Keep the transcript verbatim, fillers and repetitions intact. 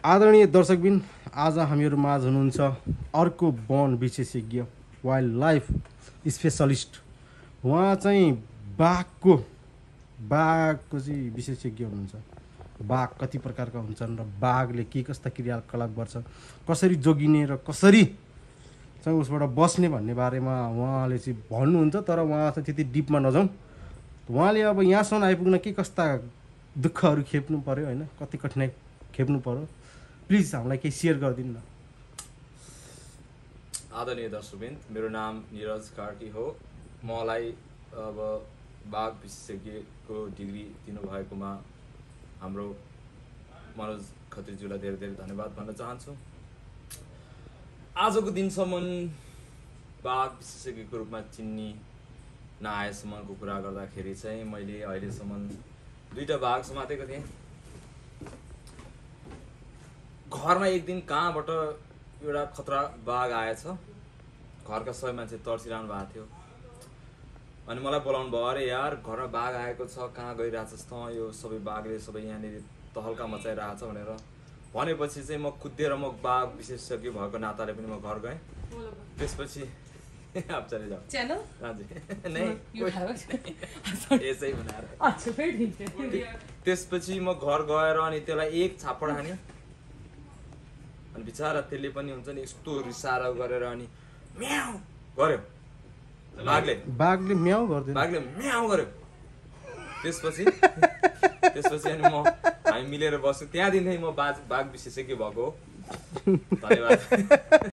आदरणीय दर्शकबिन, आज हामीहरू माझ हुनुहुन्छ अर्को वन विशेषज्ञ, वाइल्ड लाइफ स्पेसलिस्ट। उहाँ चाहिँ बाघको बाघको चाहिँ विशेषज्ञ हुनुहुन्छ। बाघ कति प्रकारका हुन्छन् र बाघले के कस्ता क्रियाकलाप गर्छ, कसरी जोगिने र कसरी चाहिँ उसबाट बस्ने भन्ने बारेमा उहाँले चाहिँ भन्नुहुन्छ। तर उहाँ चाहिँ त्यति डिपमा नजाउँ। उहाँले अब यहाँसम्म आइपुग्न के कस्ता दुःखहरू खेप्नु पर्यो होइन, कति कठिनाइ खेप्नु पर्यो, प्लिज हामीलाई केही सेयर गरिदिनु न। आदरणीय दर्शकबिन, मेरो नाम निरज कार्की हो। मलाई अब बाघ विशेषज्ञको डिग्री दिनुभएकोमा हाम्रो मनोज खत्रीज्यूलाई धेरै धेरै धन्यवाद भन्न चाहन्छु। आजको दिनसम्म बाघ विशेषज्ञको रूपमा चिन्ने नआएसम्मको कुरा गर्दाखेरि चाहिँ मैले अहिलेसम्म दुईवटा बाघ समातेको थिएँ। घरमा एक दिन कहाँबाट एउटा खतरा बाघ आएछ। घरका सबै मान्छे तर्सिरहनु भएको थियो अनि मलाई बोलाउनु भयो, अरे यार घरमा बाघ आएको छ, कहाँ गइरहेछस् त, यो सबै बाघले सबै यहाँनिर तहल्का मचाइरहेछ भनेर भनेपछि चाहिँ म कुदेर म बाघ विशेषज्ञ भएको नाताले पनि म घर गएँ। त्यसपछि आप चले जाओ चैनल हजुर नहीं यसै बनाएर अच्छा फिर ठीक है। त्यसपछि म घर गएर अनि त्यसलाई एक छापड हान्यो अनि बिचारा त्यसले पनि हुन्छ नि यस्तो रिसारा गरेर अनि म्याउ गर्यो। बाघले बाघले म्याउ गर्दैन, बाघले म्याउ गर्यो। त्यसपछि त्यसपछि अनि म हामी मिलेर बस्यो। त्यहाँदेखि म बाघ बाघ विशेषज्ञ भएको हो। धन्यवाद।